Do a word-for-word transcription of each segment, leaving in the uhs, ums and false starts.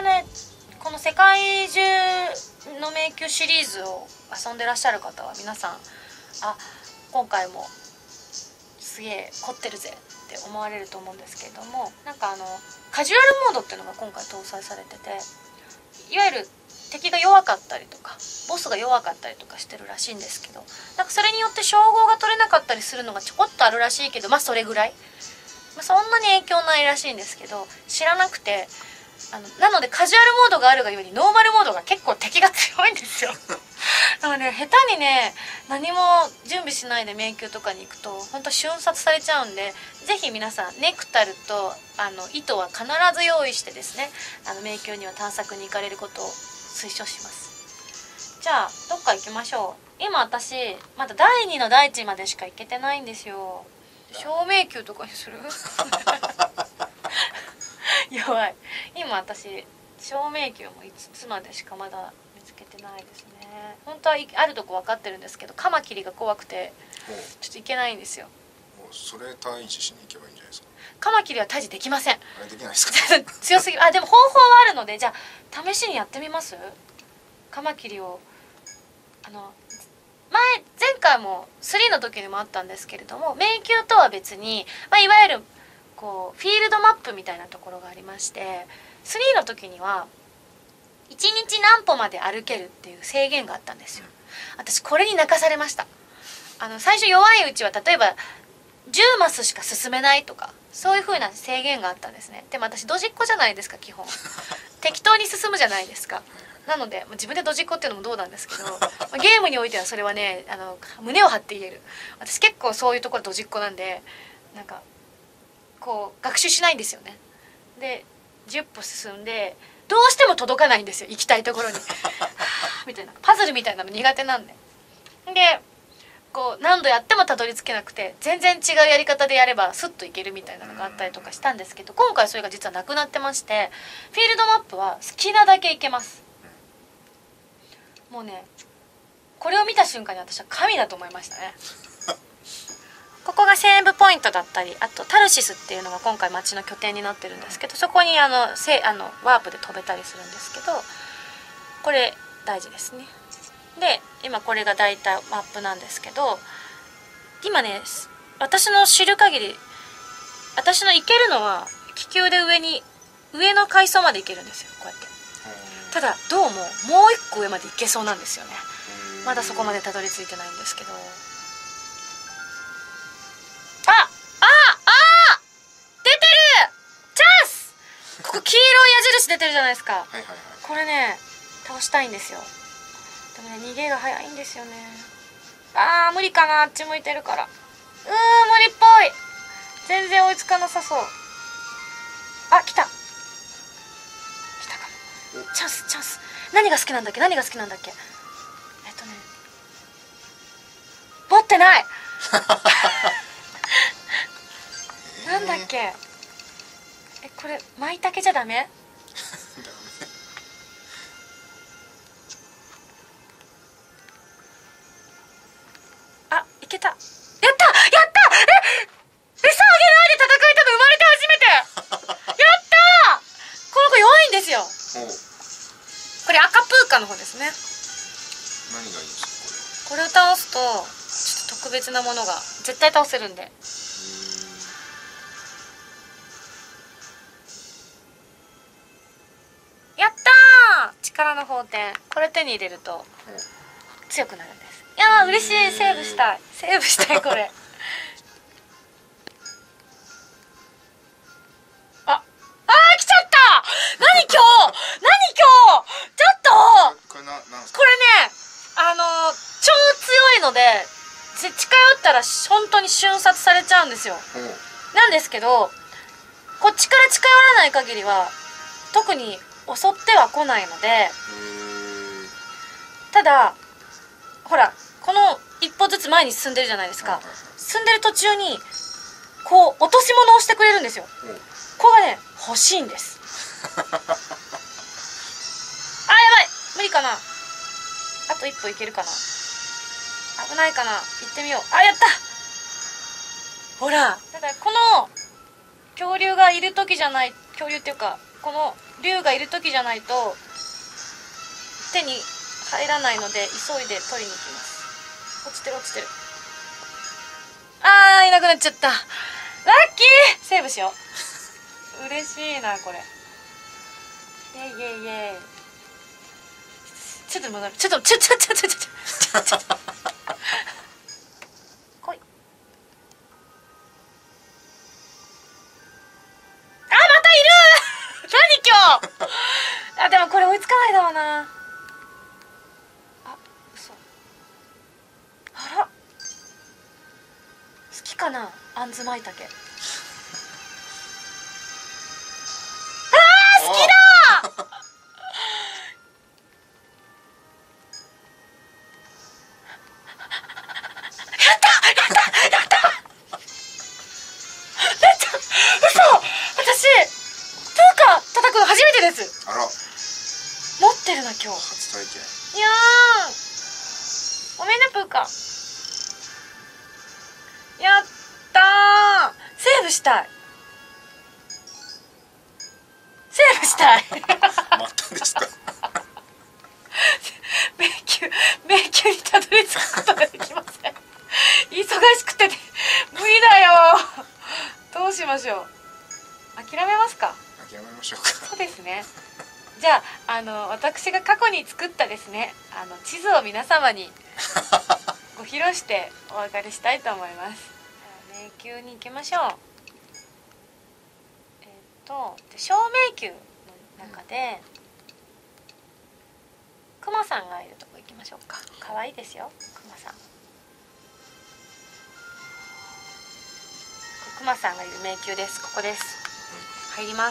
ねこの世界中の迷宮シリーズを遊んでらっしゃる方は皆さん、あ、今回もすげえ凝ってるぜって思われると思うんですけれども、なんかあのカジュアルモードっていうのが今回搭載されてて、いわゆる敵が弱かったりとかボスが弱かったりとかしてるらしいんですけど、なんかそれによって称号が取れなかったりするのがちょこっとあるらしいけど、まあそれぐらい、まあ、そんなに影響ないらしいんですけど、知らなくて、あのなのでカジュアルモードがあるがゆえにノーマルモードが結構敵が強いんですよなので下手にね何も準備しないで迷宮とかに行くと本当瞬殺されちゃうんで、ぜひ皆さんネクタルとあの糸は必ず用意してですね、あの迷宮には探索に行かれることを推奨します。じゃあどっか行きましょう。今私まだだいにの大地までしか行けてないんですよ。小迷宮とかにするやばい、今私小迷宮もいつつまでしかまだ見つけてないですね。本当はあるとこ分かってるんですけど、カマキリが怖くてちょっと行けないんですよ。 もうそれ退治しに行けばいいんじゃないですか。 カマキリは退治できません。 あれできないですか強すぎる。あ、でも方法はあるので、じゃあ試しにやってみます。カマキリをあの前前回もスリーの時にもあったんですけれども、迷宮とは別に、まあ、いわゆるこうフィールドマップみたいなところがありまして、スリーの時にはいちにち何歩まで歩けるっていう制限があったんですよ。私これに泣かされました。あの最初弱いうちは例えばじゅうマスしか進めないとか、そういう風な制限があったんですね。でも私ドジっ子じゃないですか、基本適当に進むじゃないですか。なので自分でドジっ子っていうのもどうなんですけどゲームにおいてはそれはね、あの胸を張って言える。私結構そういうところドジっ子なんで、なんかこう学習しないんですよね。でじゅっぽ進んでどうしても届かないんですよ、行きたいところにみたいなパズルみたいなの苦手なんで。でこう何度やってもたどり着けなくて、全然違うやり方でやればスッといけるみたいなのがあったりとかしたんですけど、今回それが実はなくなってまして、フィールドマップは好きなだけ行けます。もうねこれを見た瞬間に私は神だと思いましたねここがセーブポイントだったり、あとタルシスっていうのが今回街の拠点になってるんですけど、そこにあのせあのワープで飛べたりするんですけど、これ大事ですね。で今これが大体マップなんですけど、今ね私の知る限り私の行けるのは気球で上に上の階層まで行けるんですよ、こうやって。ただどうももう一個上まで行けそうなんですよね。まだそこまでたどり着いてないんですけど、あああ出てるチャンスここ黄色い矢印出てるじゃないですか。 はいはいはい。 これね倒したいんですよ。でもね逃げが早いんですよね。あー無理かな、あっち向いてるから。うー無理っぽい。全然追いつかなさそう。あ来た来たかも。チャンスチャンス。何が好きなんだっけ何が好きなんだっけ。えっとね持ってないなんだっけ。えこれ舞茸じゃダメあいけた。やったやったえ餌あげないで戦えたの生まれて初めてやったこの子弱いんですよ。これ赤プーカの方ですね。 何がいいですかこれ。これを倒すとちょっと特別なものが絶対倒せるんで。やったー力の宝典。これ手に入れると強くなるんです。いやー嬉しい。セーブしたいセーブしたいこれああー来ちゃった。何今日何今日ちょっとこれななんすか。 これねあの超強いので近寄ったら本当に瞬殺されちゃうんですよ。なんですけどこっちから近寄らない限りは特に襲っては来ないので、ただほらこの一歩ずつ前に進んでるじゃないですか。進んでる途中にこう落とし物をしてくれるんですよ。これがね欲しいんですあやばい無理かな。あと一歩いけるかな。危ないかな。行ってみよう。あやったほら。だからこの恐竜がいる時じゃない、恐竜っていうかこの竜がいる時じゃないと手に入らないので急いで取りに行きます。落ちてる落ちてる。あーいなくなっちゃった。ラッキー。セーブしよう。嬉しいなこれ。イェイイェイイェイ。ちょっと戻る。ちょっとちょちょちょちょちょちょちょちょ来い。あまたいる何今日あでもこれ追いつかないだろうな。あ嘘。あら好きかなあんずまいたけ。あー好きだあら、 持ってるな今日。 初体験。 いやーごめんねプーカ。やったー。セーブしたいセーブしたいまたですか迷宮迷宮にたどり着くことができません忙しくて無理だよどうしましょう。諦めますか。 諦めましょうか。 そうですね。じゃあ、あの私が過去に作ったですねあの地図を皆様にご披露してお別れしたいと思います。迷宮に行きましょう。えっと小迷宮の中で、クマさんがいるとこ行きましょうか。可愛いですよクマさん。クマさんがいる迷宮です。ここです。入ります。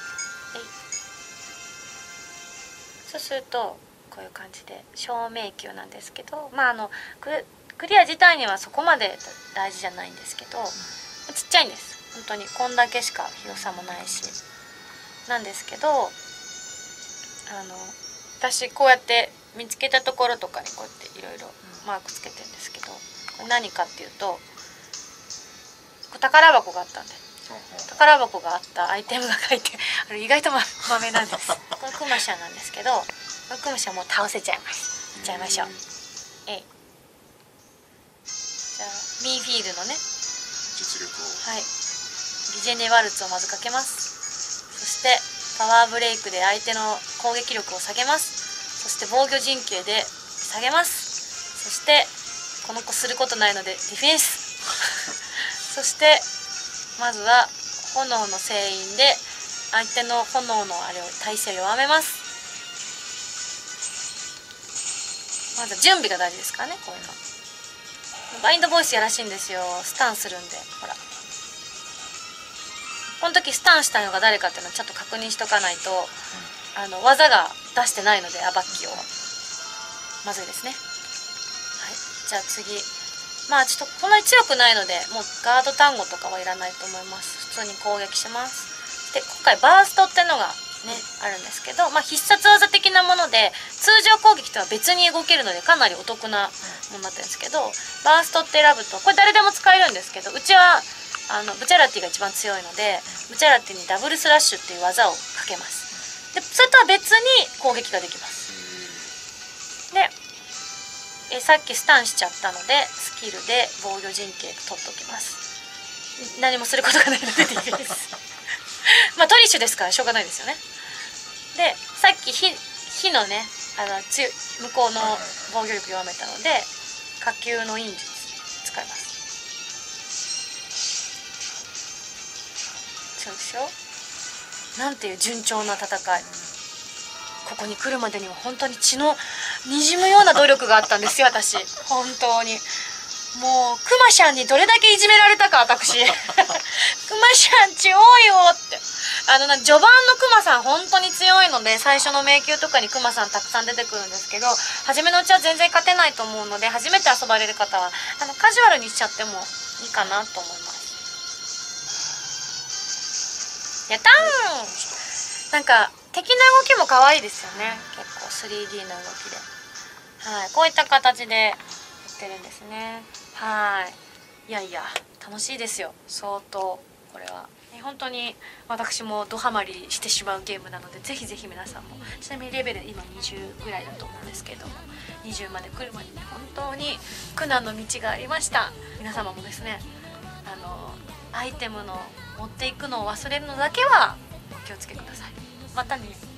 そうするとこういう感じで小迷宮なんですけど、まああのクリア自体にはそこまで大事じゃないんですけど、ちっちゃいんです。本当にこんだけしか広さもないしなんですけど、あの私こうやって見つけたところとかにこうやっていろいろマークつけてるんですけど、これ何かっていうと宝箱があったんで、宝箱があったアイテムが書いてあれ意外とま豆なんです。これクマシャなんですけど、これクマシャもう倒せちゃいます。いっちゃいましょう。えい。じゃあミーフィールのね実力を、 はい、ビジェネワルツをまずかけます。そしてパワーブレイクで相手の攻撃力を下げます。そして防御陣形で下げます。そしてこの子することないのでディフェンスそしてまずは炎の聖印で相手の炎のあれを耐性を弱めます。まず準備が大事ですからね。こういうのバインドボイスやらしいんですよ。スタンするんで、ほらこの時スタンしたのが誰かっていうのをちょっと確認しとかないと、うん、あの技が出してないのでアバッキオはまずいですね。はい、じゃあ次、まあちょっとこんなに強くないのでもうガード単語とかはいらないと思います。普通に攻撃します。で今回バーストってのがねあるんですけど、まあ、必殺技的なもので通常攻撃とは別に動けるのでかなりお得なものになってるんですけど、バーストって選ぶとこれ誰でも使えるんですけど、うちはあのブチャラティが一番強いのでブチャラティにダブルスラッシュっていう技をかけます。でそれとは別に攻撃ができます。でえさっきスタンしちゃったのでスキルで防御陣形取っておきます。何もすることがないので ディフェンスまあトリッシュですからしょうがないですよね。でさっき火火のねあのつ向こうの防御力弱めたので火球の忍術使います。そうでしょ。なんていう順調な戦い。ここに来るまでには本当に血のにじむような努力があったんですよ私。本当にもうクマシャンにどれだけいじめられたか私クマシャン強いよってあのな序盤のクマさん本当に強いので最初の迷宮とかにクマさんたくさん出てくるんですけど、初めのうちは全然勝てないと思うので初めて遊ばれる方はあのカジュアルにしちゃってもいいかなと思います。やったー。なんか敵の動きも可愛いですよね。結構 スリーディー の動きで、はい、こういった形でやってるんですね。はい、いやいや楽しいですよ相当これは。 本当に私もドハマりしてしまうゲームなので、ぜひぜひ皆さんも、ちなみにレベル今にじゅうぐらいだと思うんですけれども、にじゅうまで来るまでに本当に苦難の道がありました。皆様もですね、あのアイテムの持っていくのを忘れるのだけはお気をつけください。またね。